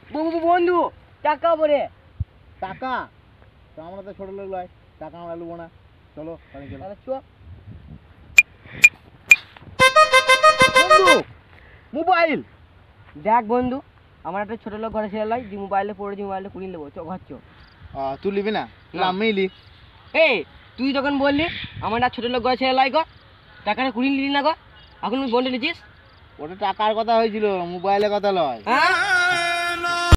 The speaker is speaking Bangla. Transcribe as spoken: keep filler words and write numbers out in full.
বন্ধু টাকা পরে টাকা তো আমরা তো ছোট লোক লয়, টাকা আমরা নেবো না। চলো তাহলে গেলাম। তাহলে চো বন্ধু মোবাইল দেখ বন্ধু, আমার একটা ছোট লোক ঘরে ছেলে লাই যে মোবাইলে পড়ে যে মোবাইলটা কুড়িয়ে নেবো, চো ঘর চো। তুই নিবি না? না। আমি লি। এই তুই যখন বললি আমার একটা ছোট লোক ঘরে ছেলে লাই গো, টাকাটা কুড়িয়ে নিলি না গো, এখন তুই বন্ডে নিছিস? ওটা টাকার কথা হয়েছিল, মোবাইলের কথা লয়। হ্যাঁ